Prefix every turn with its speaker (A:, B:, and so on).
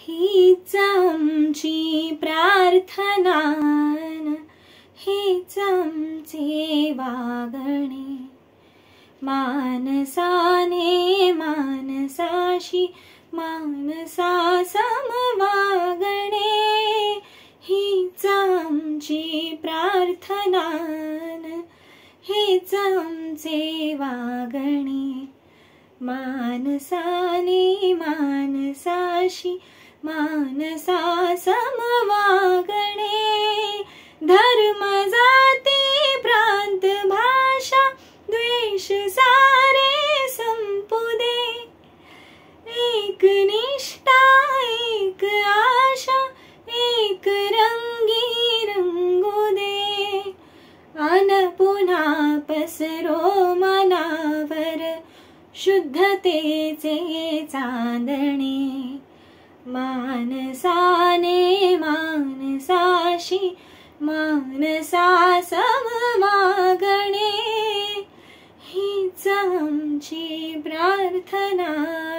A: हीच आमची प्रार्थना, हेच आमचे वागणे. मानसाने मानसाशी मानसा समवागणे. हीच आमची प्रार्थना, हेच आमचे वागणे. मानसाने मानसाशी मानसा समवागणे. धर्म जाती प्रांत भाषा द्वेष सारे संपू दे. एक निष्ठा एक आशा एक रंगी रंगू दे. अन पुन्हा पसरो मनावर शुद्धतेचे चांदणे. मानसाने मानसाशी मानसा समवागणे. हीच आमची प्रार्थना.